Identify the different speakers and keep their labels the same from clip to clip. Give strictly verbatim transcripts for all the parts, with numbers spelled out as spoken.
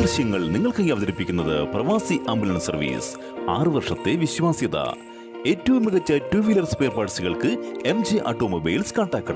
Speaker 1: ദൃശ്യങ്ങൾ നിങ്ങൾക്കായി അവതരിപ്പിക്കുന്നത് പ്രവാസി ആംബുലൻസ് സർവീസ്. ആറു വർഷത്തെ വിശ്വാസ്യത. ഏറ്റവും മികച്ച ടു വീലർ സ്പെയർ പാർട്സുകൾക്ക് എം ജെ ഓട്ടോമൊബൈൽസ് കാട്ടാക്കട.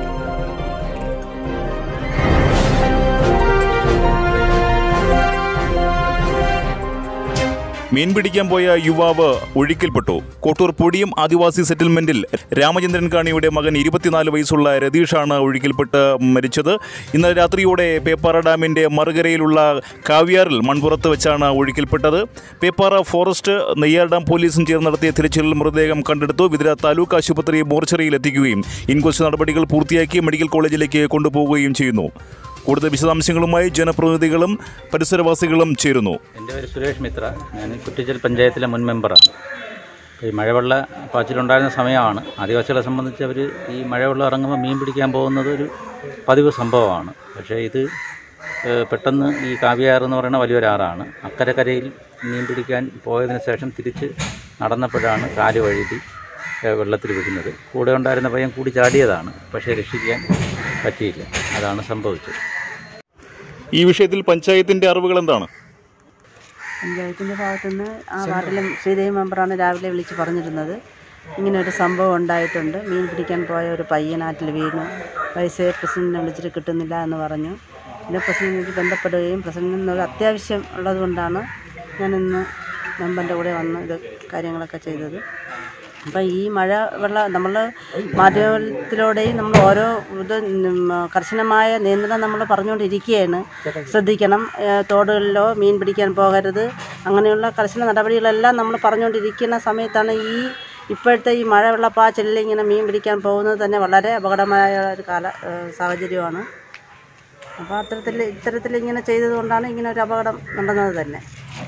Speaker 1: മീൻ പിടിക്കാൻ പോയ യുവാവ് ഒഴുക്കിൽപ്പെട്ടു. കോട്ടൂർ പൊടിയം ആദിവാസി സെറ്റിൽമെന്റിൽ രാമചന്ദ്രൻ കാണിയുടെ മകൻ ഇരുപത്തിനാല് വയസ്സുള്ള രതീഷാണ് ഒഴുക്കിൽപ്പെട്ട് മരിച്ചത്. ഇന്നലെ രാത്രിയോടെ പേപ്പാറ ഡാമിന്റെ മറുകരയിലുള്ള കാവ്യാറിൽ മൺപുറത്ത് വെച്ചാണ് ഒഴുക്കിൽപ്പെട്ടത്. പേപ്പാറ ഫോറസ്റ്റ്, നെയ്യാർ ഡാം പോലീസും ചേർന്ന് നടത്തിയ തിരച്ചിലിൽ മൃതദേഹം കണ്ടെടുത്തു. വിതുര താലൂക്ക് ആശുപത്രി മോർച്ചറിയിൽ എത്തിക്കുകയും ഇൻക്വസ്റ്റ് നടപടികൾ പൂർത്തിയാക്കി മെഡിക്കൽ കോളേജിലേക്ക് കൊണ്ടുപോവുകയും ചെയ്യുന്നു. കൂടുതൽ വിശദാംശങ്ങളുമായി ജനപ്രതിനിധികളും പരിസരവാസികളും ചേരുന്നു.
Speaker 2: എൻ്റെ പേര് സുരേഷ് മിത്ര. ഞാൻ കുറ്റിച്ചൽ പഞ്ചായത്തിലെ മുൻ മെമ്പറാണ്. ഈ മഴവെള്ള പാച്ചിലുണ്ടായിരുന്ന സമയമാണ്. ആദിവാസികളെ സംബന്ധിച്ച് അവർ ഈ മഴവെള്ളം ഇറങ്ങുമ്പോൾ മീൻ പിടിക്കാൻ പോകുന്നത് ഒരു പതിവ് സംഭവമാണ്. പക്ഷേ ഇത് പെട്ടെന്ന് ഈ കാവ്യാർ എന്ന് പറയുന്ന വലിയൊരാറാണ്. അക്കരക്കരയിൽ മീൻ പിടിക്കാൻ പോയതിന് ശേഷം തിരിച്ച് നടന്നപ്പോഴാണ് കാല് വഴുതി വെള്ളത്തിൽ വീഴുന്നത്. കൂടെ ഉണ്ടായിരുന്ന പയ്യൻ കൂടി ചാടിയതാണ്, പക്ഷേ രക്ഷിക്കാൻ പറ്റിയില്ല. അതാണ് സംഭവിച്ചത്.
Speaker 1: ഈ വിഷയത്തിൽ പഞ്ചായത്തിൻ്റെ അറിവുകൾ എന്താണ്?
Speaker 3: പഞ്ചായത്തിൻ്റെ ഭാഗത്തുനിന്ന് ആ വാർഡിലെ ശ്രീദേവി മെമ്പറാണ് രാവിലെ വിളിച്ച് പറഞ്ഞിരുന്നത്, ഇങ്ങനെ ഒരു സംഭവം ഉണ്ടായിട്ടുണ്ട്, മീൻ പിടിക്കാൻ പോയ ഒരു പയ്യനാറ്റിൽ വീണു, പൈസ പ്രസിഡന്റിനെ വിളിച്ചിട്ട് കിട്ടുന്നില്ല എന്ന് പറഞ്ഞു. പിന്നെ പ്രസിഡന്റിലേക്ക് ബന്ധപ്പെടുകയും പ്രസിഡന്റിനൊരു അത്യാവശ്യം ഉള്ളതുകൊണ്ടാണ് ഞാനിന്ന് മെമ്പറിൻ്റെ കൂടെ വന്ന് ഇത് കാര്യങ്ങളൊക്കെ ചെയ്തത്. അപ്പം ഈ മഴ വെള്ളം നമ്മൾ മാധ്യമത്തിലൂടെയും നമ്മൾ ഓരോ ഇത് കർശനമായ നിയന്ത്രണം നമ്മൾ പറഞ്ഞുകൊണ്ടിരിക്കുകയാണ്. ശ്രദ്ധിക്കണം, തോടുകളിലോ മീൻ പിടിക്കാൻ പോകരുത്, അങ്ങനെയുള്ള കർശന നടപടികളെല്ലാം നമ്മൾ പറഞ്ഞുകൊണ്ടിരിക്കുന്ന സമയത്താണ് ഈ ഇപ്പോഴത്തെ ഈ മഴവെള്ളപ്പാച്ചിലിൽ ഇങ്ങനെ മീൻ പിടിക്കാൻ പോകുന്നത് തന്നെ വളരെ അപകടമായ ഒരു കാല സാഹചര്യമാണ്. അപ്പോൾ അത്തരത്തിൽ ഇത്തരത്തിൽ ഇങ്ങനെ ചെയ്തതുകൊണ്ടാണ് ഇങ്ങനെ ഒരു അപകടം നടന്നത് തന്നെ.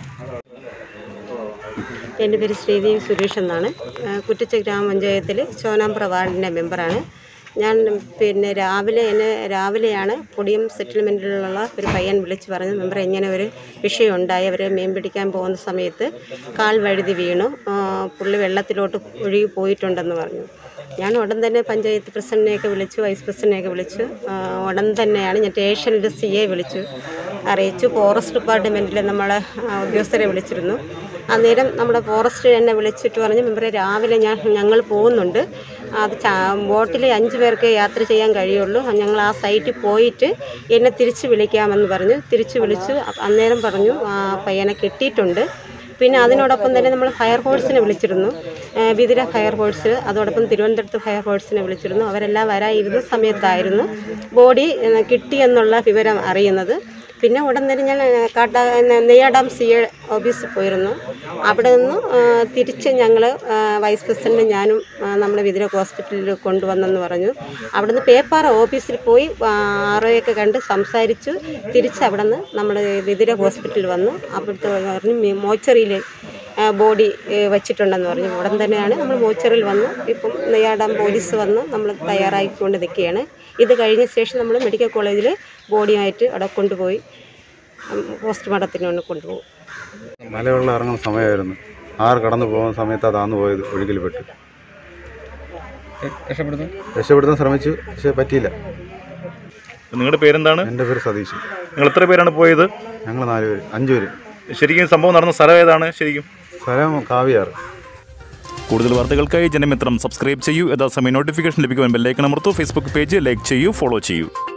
Speaker 4: എൻ്റെ പേര് ശ്രീദേവി സുരേഷ് എന്നാണ്. കുറ്റിച്ചൽ ഗ്രാമപഞ്ചായത്തിൽ ചോനാമ്പ്ര വാർഡിൻ്റെ മെമ്പറാണ് ഞാൻ. പിന്നെ രാവിലെ എന്നെ രാവിലെയാണ് പൊടിയം സെറ്റിൽമെൻറ്റിലുള്ള ഒരു പയ്യൻ വിളിച്ച് പറഞ്ഞു, മെമ്പർ ഇങ്ങനെ ഒരു വിഷയം ഉണ്ടായി, അവർ മീൻ പിടിക്കാൻ പോകുന്ന സമയത്ത് കാൽ വഴുതി വീണു, പുള്ളി വെള്ളത്തിലോട്ട് ഒഴുകി പോയിട്ടുണ്ടെന്ന് പറഞ്ഞു. ഞാൻ ഉടൻ തന്നെ പഞ്ചായത്ത് പ്രസിഡന്റിനെയൊക്കെ വിളിച്ചു, വൈസ് പ്രസിഡന്റിനെയൊക്കെ വിളിച്ചു. ഉടൻ തന്നെയാണ് ഞാൻ സ്റ്റേഷനിൽ സി എ വിളിച്ചു അറിയിച്ചു. ഫോറസ്റ്റ് ഡിപ്പാർട്ട്മെൻറ്റിൽ നമ്മളെ ഉദ്യോഗസ്ഥരെ വിളിച്ചിരുന്നു. അന്നേരം നമ്മുടെ ഫോറസ്റ്റ് എന്നെ വിളിച്ചിട്ട് പറഞ്ഞു, മെമ്പറെ രാവിലെ ഞാൻ ഞങ്ങൾ പോകുന്നുണ്ട്, അത് ബോട്ടിൽ അഞ്ച് പേർക്ക് യാത്ര ചെയ്യാൻ കഴിയുള്ളൂ, ഞങ്ങൾ ആ സൈറ്റിൽ പോയിട്ട് എന്നെ തിരിച്ച് വിളിക്കാമെന്ന് പറഞ്ഞു. തിരിച്ച് വിളിച്ചു. അന്നേരം പറഞ്ഞു ആ പയ്യനെ കിട്ടിയിട്ടുണ്ട്. പിന്നെ അതിനോടൊപ്പം തന്നെ നമ്മൾ ഫയർഫോഴ്സിനെ വിളിച്ചിരുന്നു, വിതുര ഫയർഫോഴ്സ്, അതോടൊപ്പം തിരുവനന്തപുരത്ത് ഫയർഫോഴ്സിനെ വിളിച്ചിരുന്നു. അവരെല്ലാം വരാനിരുന്ന സമയത്തായിരുന്നു ബോഡി കിട്ടിയെന്നുള്ള വിവരം അറിയുന്നത്. പിന്നെ ഉടൻ തന്നെ ഞാൻ കാട്ട നെയ്യാർ ഡാം സി എ ഓഫീസിൽ പോയിരുന്നു. അവിടെ നിന്ന് തിരിച്ച് ഞങ്ങൾ വൈസ് പ്രസിഡൻറ്റും ഞാനും നമ്മുടെ വിതുര ഹോസ്പിറ്റലിൽ കൊണ്ടുവന്നെന്ന് പറഞ്ഞു. അവിടെ നിന്ന് പേപ്പാറ ഓഫീസിൽ പോയി ആറോയൊക്കെ കണ്ട് സംസാരിച്ചു. തിരിച്ച് അവിടെ നിന്ന് നമ്മൾ വിതുര ഹോസ്പിറ്റലിൽ വന്നു. അവിടുത്തെ പറഞ്ഞു മോച്ചറിയിൽ ബോഡി വച്ചിട്ടുണ്ടെന്ന് പറഞ്ഞു. ഉടൻ തന്നെയാണ് നമ്മൾ മോച്ചറിയിൽ വന്ന് ഇപ്പം നെയ്യാർ ഡാം പോലീസ് വന്ന് നമ്മൾ തയ്യാറാക്കിക്കൊണ്ട് നിൽക്കുകയാണ്. ഇത് കഴിഞ്ഞ ശേഷം നമ്മൾ മെഡിക്കൽ കോളേജിൽ ബോഡിയായിട്ട് അവിടെ കൊണ്ടുപോയി പോസ്റ്റ്മോർട്ടത്തിന് കൊണ്ട് കൊണ്ടുപോകും.
Speaker 5: മലവെള്ളം ഇറങ്ങുന്ന സമയമായിരുന്നു. ആറ് കടന്നു പോകുന്ന സമയത്താണ് താന്നു പോയത്, ഒഴുക്കിൽപ്പെട്ട്. രക്ഷപ്പെടുത്താൻ രക്ഷപ്പെടുത്താൻ ശ്രമിച്ചു, പക്ഷേ പറ്റിയില്ല.
Speaker 1: നിങ്ങളുടെ പേരെന്താണ്?
Speaker 5: എൻ്റെ പേര് സതീഷ്.
Speaker 1: നിങ്ങൾ എത്ര പേരാണ് പോയത്?
Speaker 5: ഞങ്ങൾ നാല് പേര്, അഞ്ചു പേര്.
Speaker 1: ശരിക്കും സംഭവം നടന്ന സ്ഥലം ഏതാണ്? ശരിക്കും
Speaker 5: സ്ഥലം കാവ്യാർ.
Speaker 1: കൂടുതൽ വാർത്തകൾക്കായി ജനമിത്രം സബ്സ്ക്രൈബ് ചെയ്യൂ. യഥാസമയം നോട്ടിഫിക്കേഷൻ ലഭിക്കുവാൻ ബെല്ലൈക്കൺ അമർത്തൂ. ഫേസ്ബുക്ക് പേജ് ലൈക്ക് ചെയ്യൂ, ഫോളോ ചെയ്യൂ.